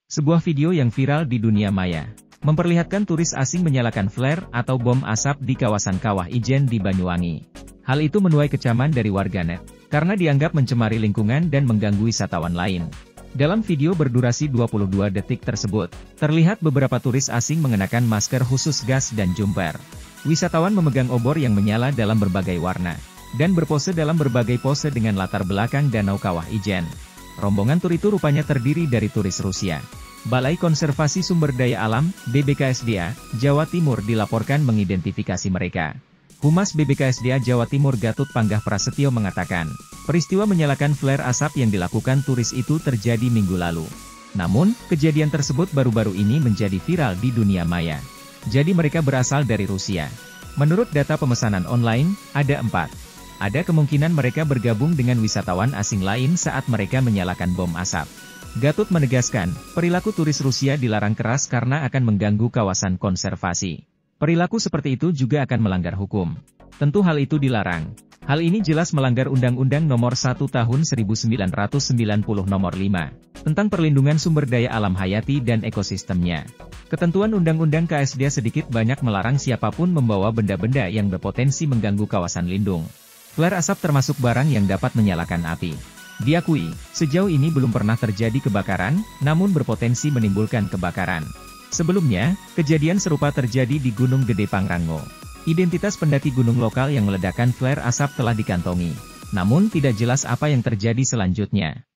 Sebuah video yang viral di dunia maya, memperlihatkan turis asing menyalakan flare atau bom asap di kawasan Kawah Ijen di Banyuwangi. Hal itu menuai kecaman dari warganet, karena dianggap mencemari lingkungan dan mengganggu wisatawan lain. Dalam video berdurasi 22 detik tersebut, terlihat beberapa turis asing mengenakan masker khusus gas dan jumper. Wisatawan memegang obor yang menyala dalam berbagai warna, dan berpose dalam berbagai pose dengan latar belakang Danau Kawah Ijen. Rombongan tur itu rupanya terdiri dari turis Rusia. Balai Konservasi Sumber Daya Alam, BBKSDA, Jawa Timur dilaporkan mengidentifikasi mereka. Humas BBKSDA Jawa Timur Gatut Panggah Prasetyo mengatakan, peristiwa menyalakan flare asap yang dilakukan turis itu terjadi minggu lalu. Namun, kejadian tersebut baru-baru ini menjadi viral di dunia maya. Jadi mereka berasal dari Rusia. Menurut data pemesanan online, ada 4. Ada kemungkinan mereka bergabung dengan wisatawan asing lain saat mereka menyalakan bom asap. Gatut menegaskan, perilaku turis Rusia dilarang keras karena akan mengganggu kawasan konservasi. Perilaku seperti itu juga akan melanggar hukum. Tentu hal itu dilarang. Hal ini jelas melanggar Undang-Undang Nomor 1 Tahun 1990 Nomor 5, tentang perlindungan sumber daya alam hayati dan ekosistemnya. Ketentuan Undang-Undang KSDA sedikit banyak melarang siapapun membawa benda-benda yang berpotensi mengganggu kawasan lindung. Flare asap termasuk barang yang dapat menyalakan api. Diakui, sejauh ini belum pernah terjadi kebakaran, namun berpotensi menimbulkan kebakaran. Sebelumnya, kejadian serupa terjadi di Gunung Gede Pangrango. Identitas pendaki gunung lokal yang meledakkan flare asap telah dikantongi. Namun tidak jelas apa yang terjadi selanjutnya.